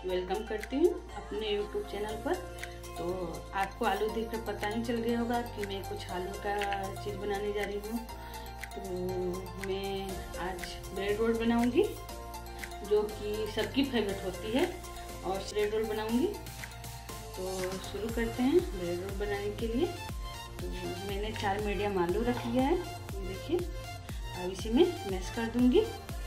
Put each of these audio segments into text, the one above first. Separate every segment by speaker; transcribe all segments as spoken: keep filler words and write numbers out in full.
Speaker 1: Welcome करती हूँ अपने यूट्यूब चैनल पर। तो आपको आलू देखकर पता नहीं चल गया होगा कि मैं कुछ आलू का चीज़ बनाने जा रही हूँ। तो मैं आज ब्रेड रोल बनाऊँगी जो कि सबकी फेवरेट होती है, और ब्रेड रोल बनाऊँगी। तो शुरू करते हैं ब्रेड रोल बनाने के लिए। तो मैंने चार मीडियम आलू रख लिया है, देखिए। अब इसी में मैश कर दूँगी।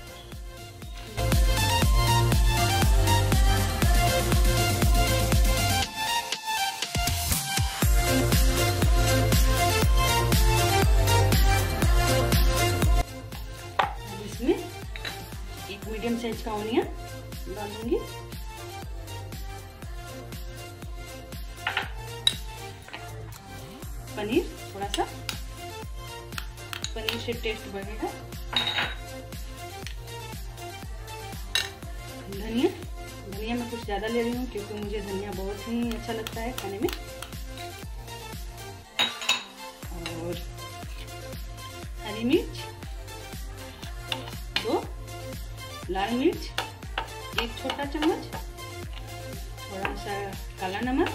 Speaker 1: एक मीडियम साइज का ऑनियन डालूंगी, पनीर थोड़ा सा, पनीर से टेस्ट बढ़ेगा। धनिया धनिया मैं कुछ ज़्यादा ले रही हूँ क्योंकि मुझे धनिया बहुत ही अच्छा लगता है खाने में। और हरी मिर्च दो, लाल मिर्च एक छोटा चम्मच, थोड़ा सा काला नमक,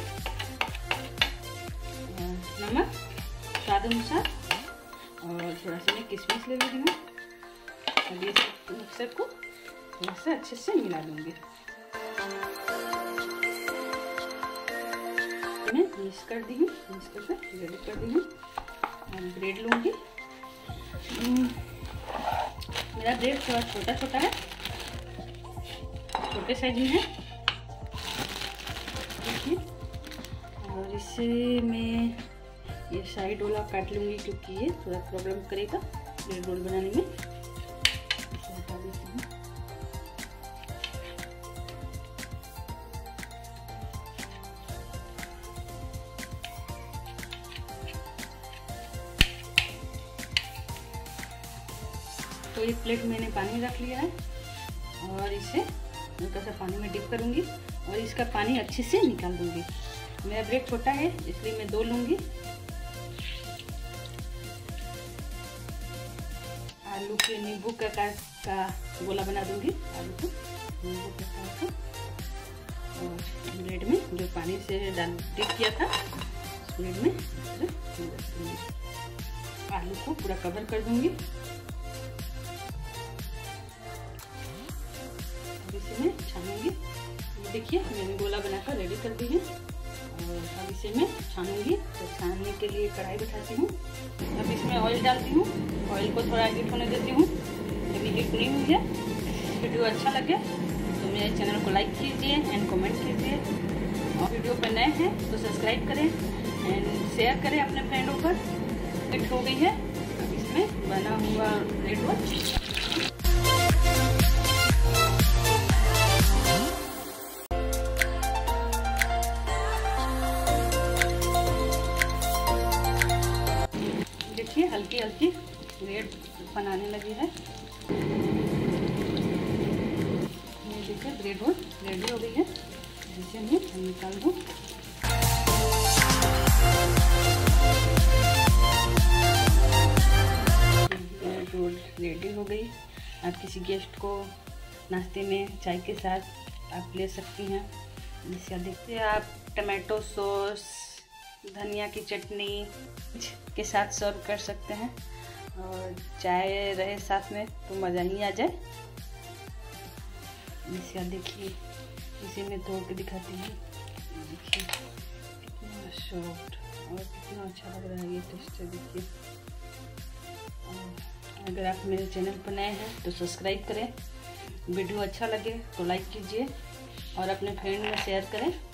Speaker 1: नमक स्वाद अनुसार, और थोड़ा सा मैं किशमिश ले रही हूँ। अब ये मिक्सर को थोड़ा सा अच्छे से मिला लूँगी। मैं मिक्स कर दी हूँ, मिक्स करके रेडी कर दी हूँ। अब ब्रेड लूँगी। मेरा ब्रेड थोड़ा छोटा छोटा है, छोटे साइज में है, देखिए। और इसे मैं ये साइड वाला काट लूँगी क्योंकि ये थोड़ा प्रॉब्लम करेगा ब्रेड रोल बनाने में। इसे हटा देती हूँ। तो एक प्लेट मैंने पानी रख लिया है और इसे हल्का सा पानी में डिप करूंगी और इसका पानी अच्छे से निकाल दूंगी। मेरा ब्रेड छोटा है इसलिए मैं दो लूंगी। आलू के नींबू का का, का गोला बना दूंगी, आलू को नींबू के साथ। और ब्रेड में जो पानी से डाल डिप किया था उस ब्रेड में दूंगी। आलू को पूरा कवर कर दूंगी। इसे मैं छानूंगी। देखिए मैंने गोला बनाकर रेडी कर दी है और अब इसे मैं छानूंगी। तो छानने के लिए कढ़ाई बिठाती हूँ। अब इसमें ऑयल डालती हूँ। ऑयल को थोड़ा हीट होने देती हूँ। अभी हीट नहीं हुई है। वीडियो अच्छा लगे तो मेरे चैनल को लाइक कीजिए एंड कमेंट कीजिए, और वीडियो पर नए हैं तो सब्सक्राइब करें एंड शेयर करें अपने फ्रेंडों पर। हीट हो गई है। अब इसमें बना हुआ ब्रेड रोल देखिए हल्की हल्की ब्रेड बनाने लगी है। ये देखिए ब्रेड रोल रेडी हो गई है, जिसे मैं निकाल दूँ। ब्रेड रोल रेडी हो गई। आप किसी गेस्ट को नाश्ते में चाय के साथ आप ले सकती हैं। जिसे देखिए आप टमाटो सॉस, धनिया की चटनी के साथ सर्व कर सकते हैं, और चाय रहे साथ में तो मज़ा ही आ जाए। इसे देखिए, इसे मैं धो के दिखाती हूँ। देखिए कितना सॉफ्ट और कितना अच्छा लग रहा है ये टेस्ट। देखिए अगर आप मेरे चैनल पर नए हैं तो सब्सक्राइब करें। वीडियो अच्छा लगे तो लाइक कीजिए और अपने फ्रेंड में शेयर करें।